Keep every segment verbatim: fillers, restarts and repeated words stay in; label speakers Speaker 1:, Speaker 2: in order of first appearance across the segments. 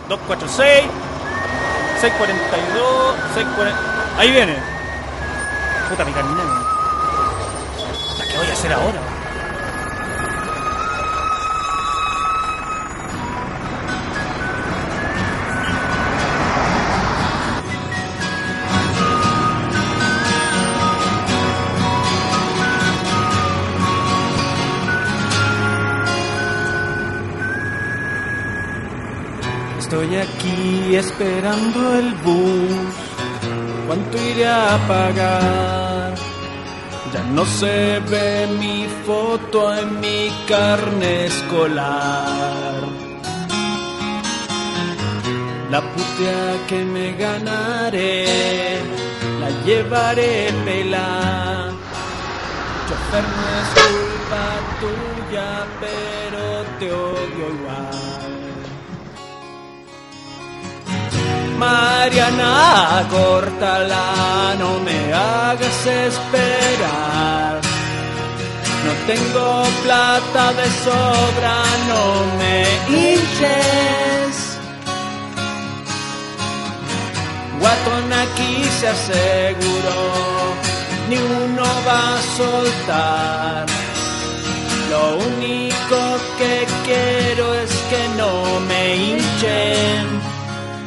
Speaker 1: dos cuatro seis, seis cuarenta y dos, seis cuarenta... Ahí viene. Puta, mi carnet. ¿Qué voy a hacer ahora? Estoy aquí esperando el bus. ¿Cuánto iré a pagar? Ya no se ve mi foto en mi carnet escolar. La putea que me ganaré la llevaré pelá. Chofer, no es culpa tuya, pero te odio igual. Mariana, córtala, no me hagas esperar. No tengo plata de sobra, no me hinches. Guatón aquí se aseguró, ni uno va a soltar. Lo único que quiero es que no me hinchen.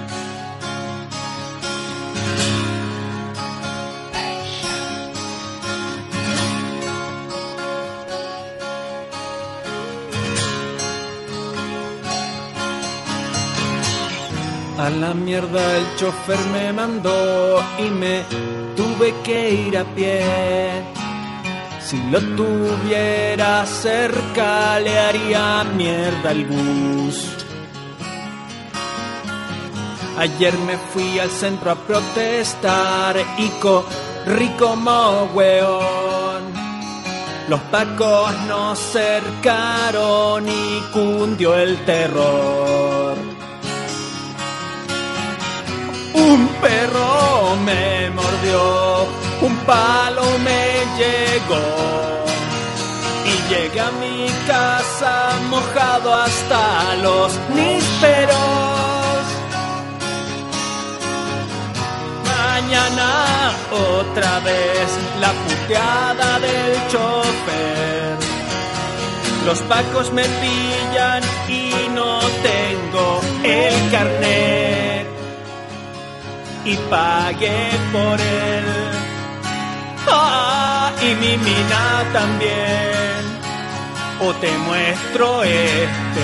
Speaker 1: A la mierda el chofer me mandó y me tuve que ir a pie. Si lo tuviera cerca le haría mierda al bus. Ayer me fui al centro a protestar y corrí como hueón. Los pacos nos cercaron y cundió el terror. Un perro me mordió, un palo me llegó y llegué a mi casa mojado hasta los nísperos. Mañana otra vez la puteada del chofer. Los pacos me pillan y no tengo el carnet. Y pagué por él. Ah, y mi mina también. O te muestro este.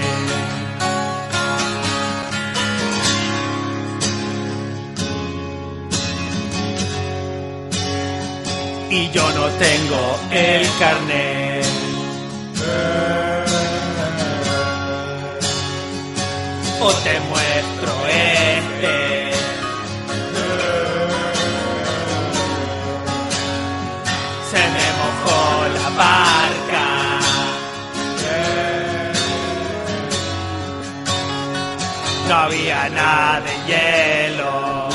Speaker 1: Y yo no tengo el carnet. O te muestro este. Se me mojó la barca. No había nada de hielo.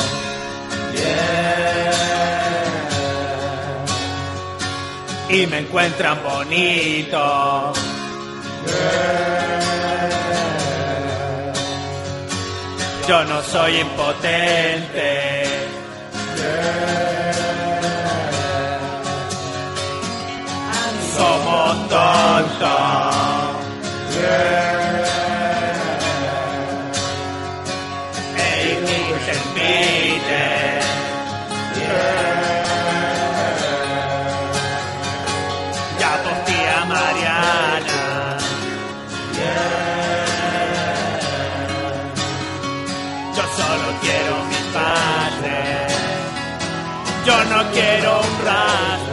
Speaker 1: Y me encuentran bonito. Yo no soy impotente. Somos tontos. Ey, mi sentite. Ya postía a Mariana. Yo solo quiero mi padre. Yo no quiero un rastro.